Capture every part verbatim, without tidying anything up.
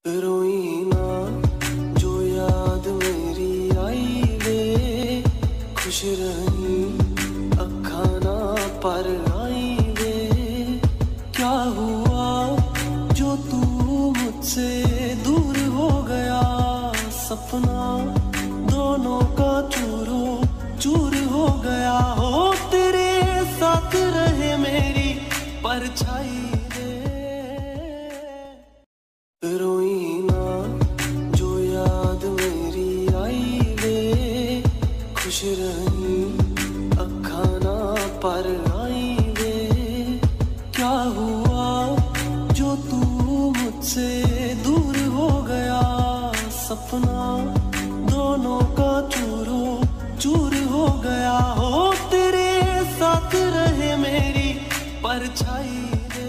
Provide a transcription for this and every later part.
रोई ना जो याद मेरी आई वे, खुश रही अखा ना पर आई वे। क्या हुआ जो तू मुझसे दूर हो गया, सपना दोनों का चूरो चूर हो गया। हो तेरे साथ रहे मेरी परछाई वे। रोई ना जो याद मेरी आई वे, खुश रही अखा ना पर आई वे। क्या हुआ जो तू मुझसे दूर हो गया, सपना दोनों का चूरो चूर हो गया। हो तेरे साथ रहे मेरी परछाई वे।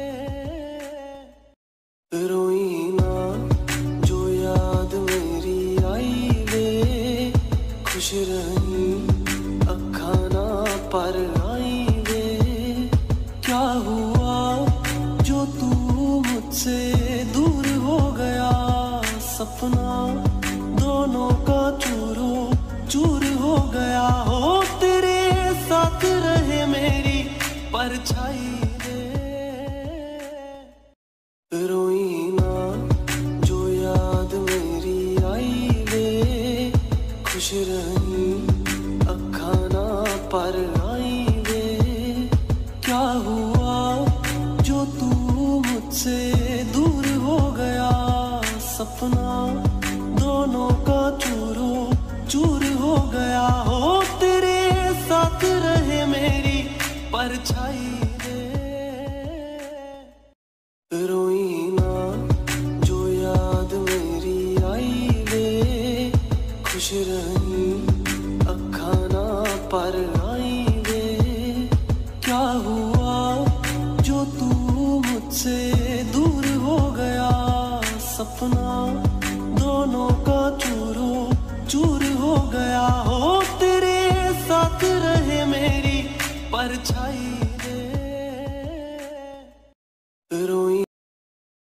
रोई ना जो याद मेरी आई वे, खुश रही अखा ना पर आई वे। क्या हुआ जो तू मुझसे दूर हो गया, सपना दोनों का चूरो चूर हो गया। हो तेरे साथ रहे मेरी परछाई वे। रोई ना जो याद मेरी आई वे, खुश रही अखा ना पर आई वे। क्या हुआ जो तू मुझसे दूर हो गया, सपना दोनों का चूरो चूर हो गया। हो तेरे साथ रहे मेरी परछाई वे। रोई ना जो याद मेरी आई वे, खुश रही अखा ना पर आई वे। क्या हुआ जो तू मुझसे दूर हो गया, सपना दोनों का चूरो चूर हो गया। हो